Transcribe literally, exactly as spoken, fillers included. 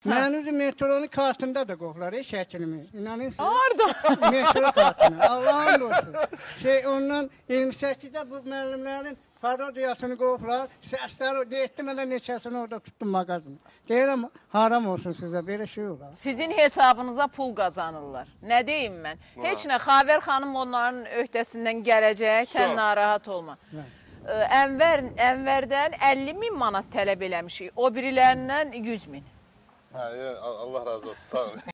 Mənim üzüm metronun kartında da qoxlar, şəklimi. İnanırsınız? Harda? Metro kartına. Allah'ın olsun. Şey ondan iyirmi səkkizdə bu müəllimlərin parodiyasını qoxlar. Səsləri deyətdim, elə neçəsini orada tuttum mağazını. Deyirəm, haram olsun sizə, belə şey olar. Sizin hesabınıza pul qazanırlar. Nə deyim mən? Heç nə, Xavər xanım onların öhdəsindən gələcək, sən narahat olma. Ənvər, Ənvərdən əlli min manat tələb eləmişik, o birilərindən yüz min. Hə, Allah razı olsun, sağ olun.